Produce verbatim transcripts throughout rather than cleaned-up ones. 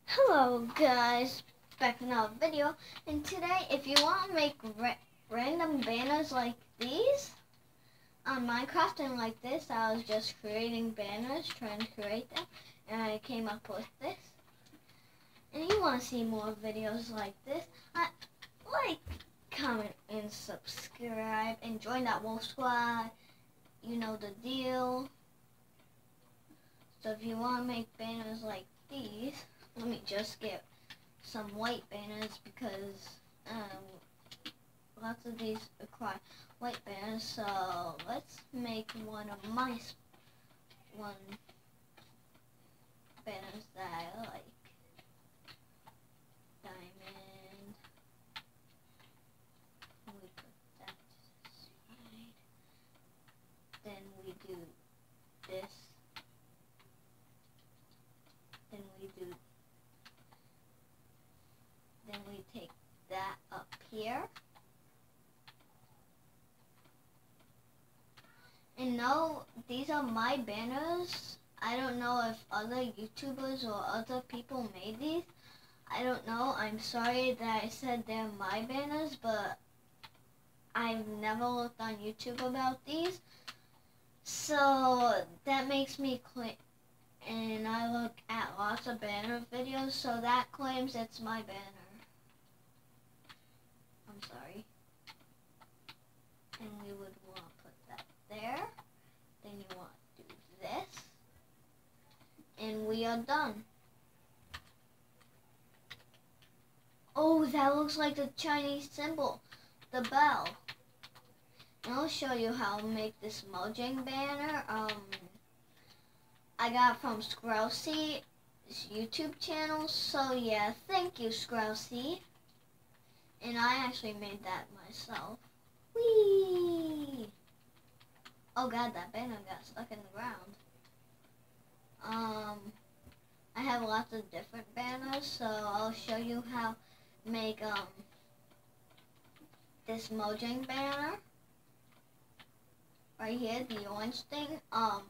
Hello guys, back with another video, and today if you want to make ra random banners like these on Minecraft and like this, I was just creating banners, trying to create them, and I came up with this. And you want to see more videos like this, I, like, comment, and subscribe, and join that wolf squad, you know the deal. So if you want to make banners like these, let me just get some white banners because um, lots of these require white banners. So let's make one of my one banners that I like. Diamond. We put that to the side. Then we do this. Then we do Then we take that up here. And now these are my banners. I don't know if other YouTubers or other people made these. I don't know. I'm sorry that I said they're my banners, but I've never looked on YouTube about these. So that makes me claim, and I look at lots of banner videos, so that claims it's my banner. I'm sorry. And we would want to put that there. Then you want to do this. And we are done. Oh, that looks like the Chinese symbol, the bell. And I'll show you how to make this Mojang banner. Um, I got it from Scrousey's YouTube channel. So yeah, thank you, Scrousey. And I actually made that myself. Whee! Oh god, that banner got stuck in the ground. Um, I have lots of different banners, so I'll show you how to make um this Mojang banner. Right here, the orange thing. Um,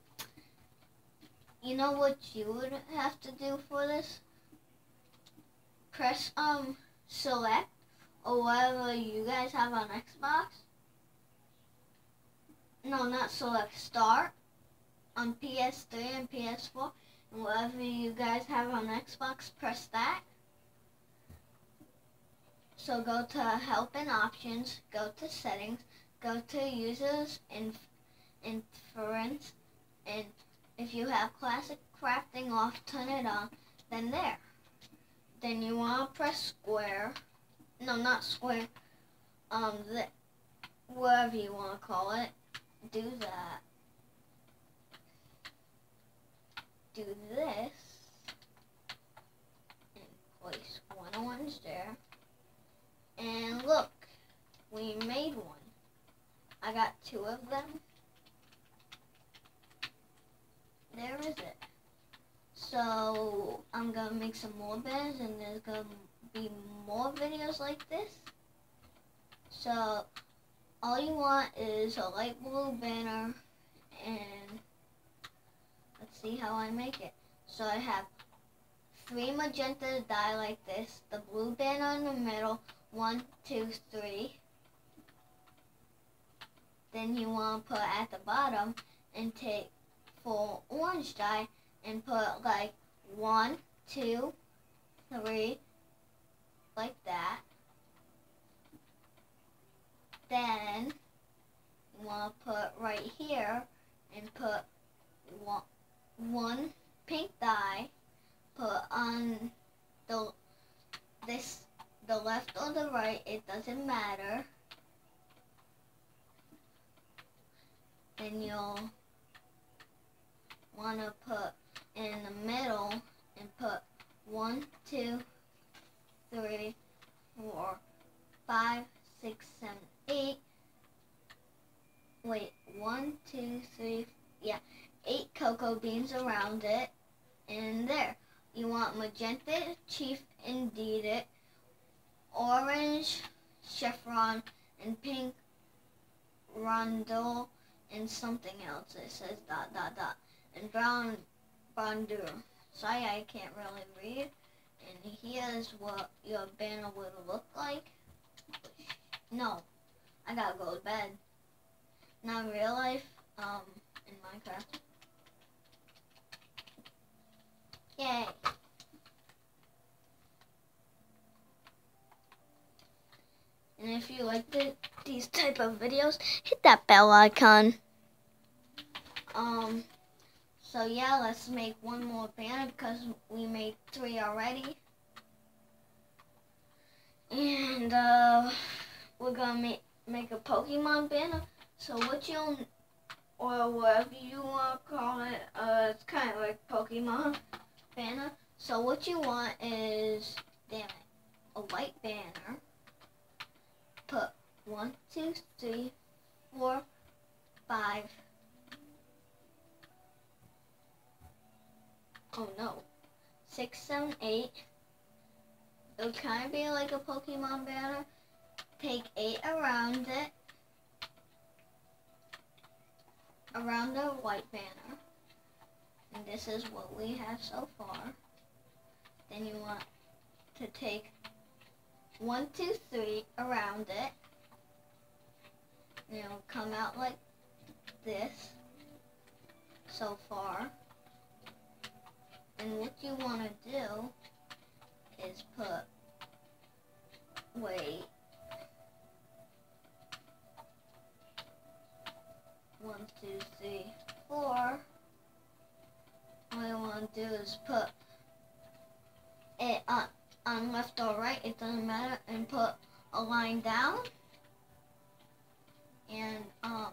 you know what you would have to do for this? Press um select, or whatever you guys have on Xbox. No, not select, start on P S three and P S four, and whatever you guys have on Xbox, press that. So go to help and options, go to settings, go to users and inference, and if you have classic crafting off, turn it on, then there. Then you want to press square. No, not square. Um, the, whatever you want to call it. Do that. Do this. And place one orange there. And look, we made one. I got two of them. There is it. So I'm gonna make some more banners, and there's gonna be more videos like this. So all you want is a light blue banner, and let's see how I make it. So I have three magenta dye like this, the blue banner in the middle, one, two, three. Then you want to put at the bottom and take full orange dye and put like one, two, three, like that. Then you want to put right here and put one, one pink dye, put on the this the left or the right, it doesn't matter. Then you'll want to put in the middle and put one, two, three, four, five, six, seven, eight. Wait, one, two, three, yeah, eight cocoa beans around it. And there, you want magenta, chief, indeed it, orange, chevron, and pink, rondel, and something else. It says dot, dot, dot. And brown, bonjour. Sorry, I can't really read. And here's what your banner would look like. No, I gotta go to bed. Not in real life, um, in Minecraft. Yay. And if you like the, these type of videos, hit that bell icon. Um, so yeah, let's make one more banner because we made three already. And uh, we're gonna make, make a Pokemon banner. So what you, or whatever you want to call it, uh, it's kind of like Pokemon banner. So what you want is, damn it, a white banner. Put one, two, three, four, five. Oh no, six, seven, eight. It'll kind of be like a Pokemon banner. Take eight around it, around the white banner. And this is what we have so far. Then you want to take one, two, three around it. And it'll come out like this so far. And what you want to do is put, wait, one, two, three, four. What you want to do is put it on, on left or right, it doesn't matter, and put a line down. And um,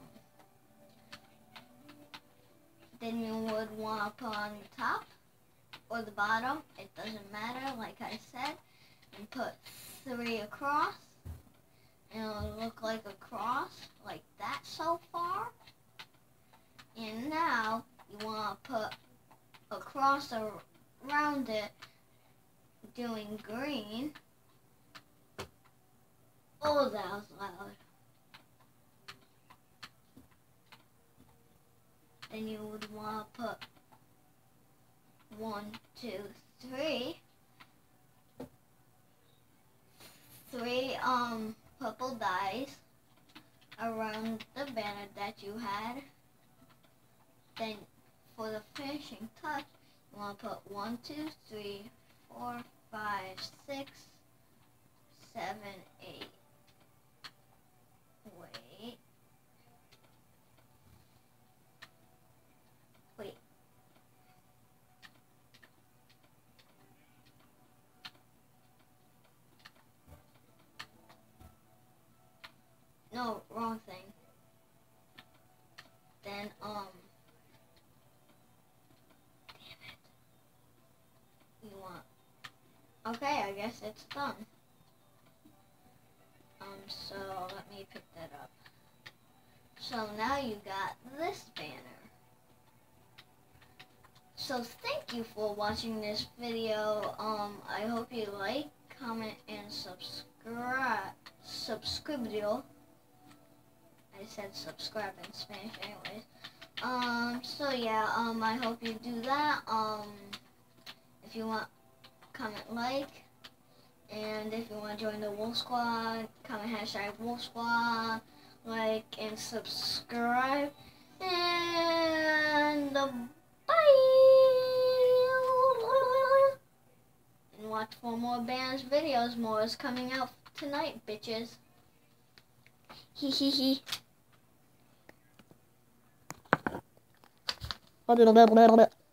then you would want to put on the top or the bottom, it doesn't matter, like I said, and put three across, and it'll look like a cross, like that so far. And now you want to put a cross around it, doing green. Oh, that was loud. Then you would want to put one, two, three, three um purple dyes around the banner that you had. Then for the finishing touch, you want to put one, two, three, four, five, six, seven, eight. Wait. Wait. No, wrong thing. Then, um, damn it. You want, okay, I guess it's done. Um, so let me pick that up. So now you got this banner. So thank you for watching this video. Um, I hope you like, comment, and subscribe. Subscribe. I said subscribe in Spanish anyways. Um, so yeah, um, I hope you do that. Um, if you want, comment like. And if you want to join the Wolf Squad, comment hashtag Wolf Squad, like, and subscribe. And uh, bye! And watch for more bands videos. More is coming out tonight, bitches. Hee hee hee.